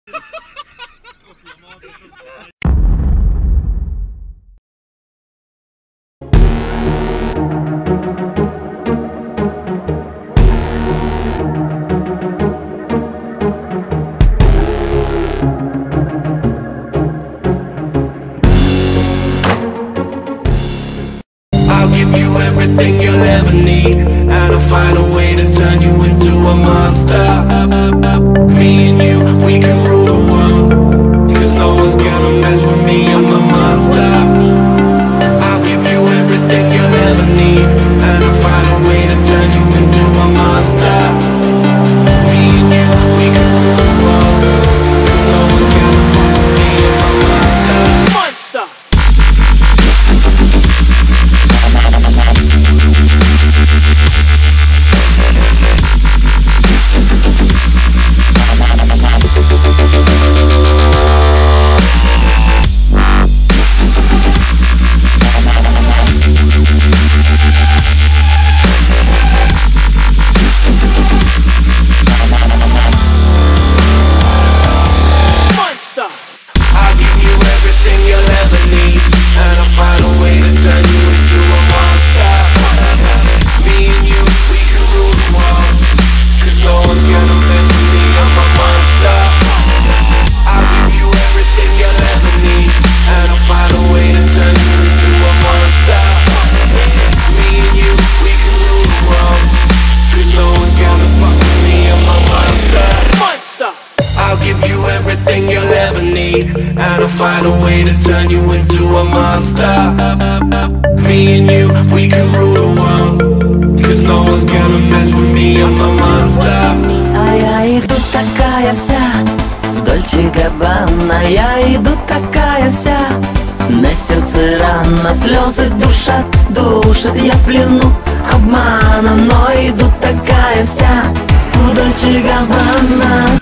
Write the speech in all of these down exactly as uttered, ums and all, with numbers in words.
I'll give you everything you'll ever need, and I'll find a way to turn you into a monster. Me and you, we can rule the world, cause no one's gonna mess with me, I'm a monster. I'll give you everything you'll ever need, and I'll find a way to turn you into a monster. Me and you, we can rule the world, cause no one's gonna fuck with me, I'm a monster. Monster! And I'll find a way to turn you into a monster. Me and you, we can rule the world, cause no one's gonna mess with me, I'm a monster. А я иду такая вся в Дольче Габбана, я иду такая вся, на сердце рана, слезы душат, душат, я в плену обмана, но иду такая вся в Дольче Габбана.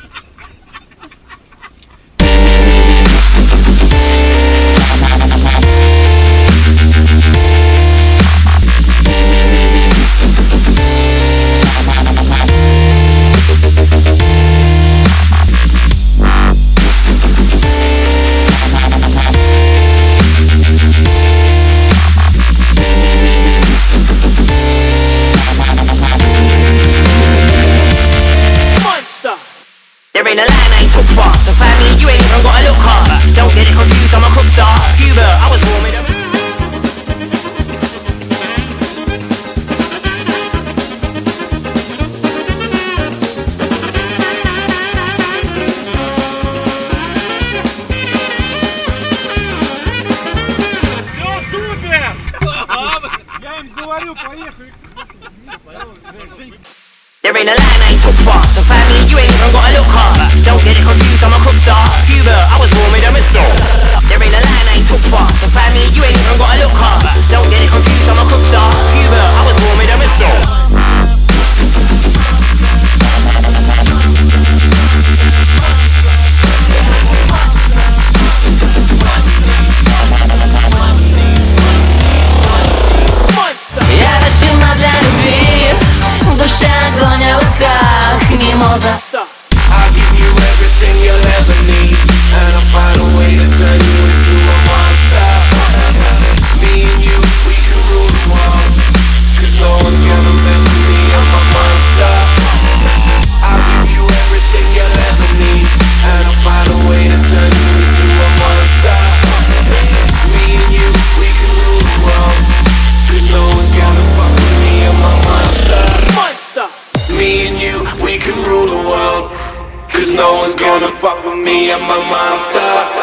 There ain't a line I ain't took far, so find me, you ain't even gotta look hard. Don't get it confused, I'm a cook star. Cuba, I was born with a... Я им говорю, поехали. There ain't a line I ain't took far, so find me, you ain't even gotta look hard. Don't get it confused, I'm a cook star. Cuba, I was born with a mistake. There ain't a line I ain't took far, so find me, you ain't even gotta look hard. Don't get it confused, I'm a cook star. Cuba, I was born with a mistake. Я рождена для любви, в душе огонь, а в руках мимоза. I'll give you everything you'll ever need, and I'll find a way to turn you into a monster. Me and you, we can rule the world, cause no one's gonna mess with me, I'm a monster. I'll give you everything you'll ever need, and I'll find a way to turn you into a monster. Me and you, we can rule the world, cause no one's gonna fuck with me, I'm a monster. Monster! Me and you, we can rule the world, cause no one's gonna fuck with me, I'm a monster.